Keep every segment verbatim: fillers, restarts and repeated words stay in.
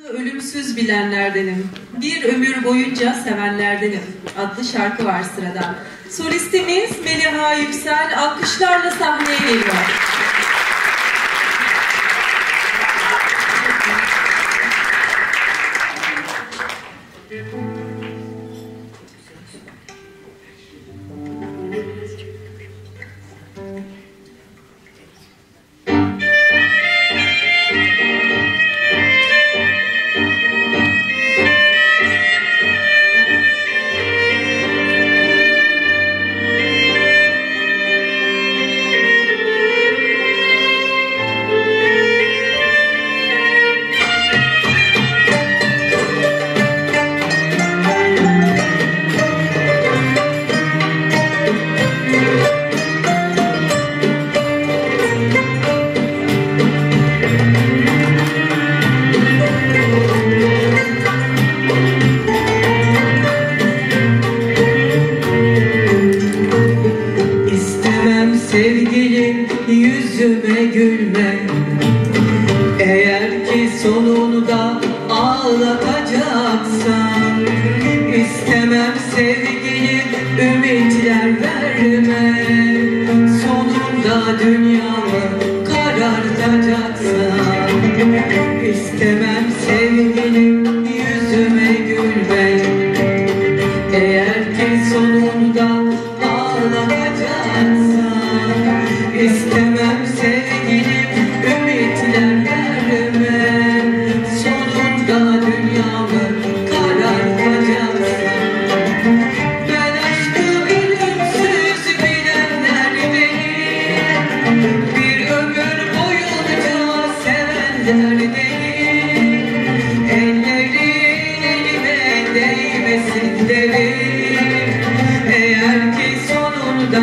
Ölümsüz bilenlerdenim, bir ömür boyunca sevenlerdenim adlı şarkı var sırada. Solistimiz Meliha Yüksel alkışlarla sahneye geliyor. Sevgilim yüzüme gülme, eğer ki sonunda ağlatacaksan. İstemem sevgilim ümitler verme, sonunda dünyamı karartacaksan. İstemem sevgilim yüzüme gülme, eğer ki sonunda ağlatacaksan. İstemem sevgilim ümitler verme, sonunda dünyamı karartacaksın. Ben aşkı ölümsüz bilenlerdenim, bir ömür boyunca sevenlerdenim. Ellerin elime değmesin derim, eğer ki sonunda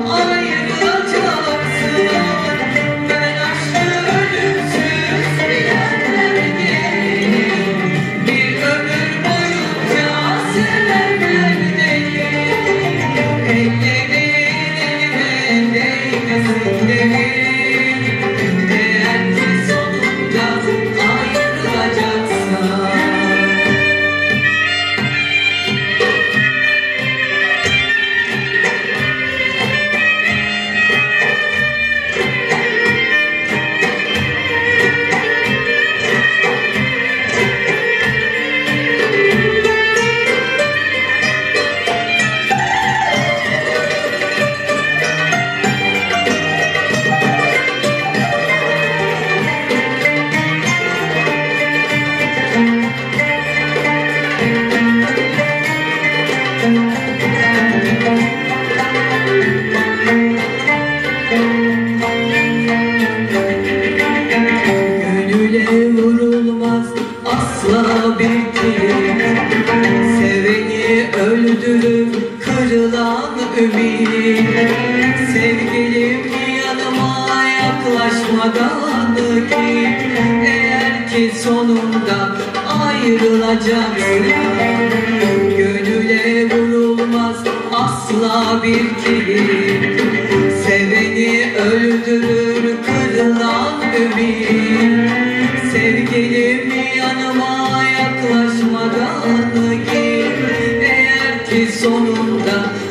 vurulmaz asla bir kilit, seveni öldürür kırılan ümit. Sevgilim yanıma yaklaşmadan git, eğer ki sonunda ayrılacaksın. Gönüle vurulmaz asla bir kilit, seveni öldürür kırılan ümit. Sevgilim yanıma yaklaşmadan git, eğer ki sonunda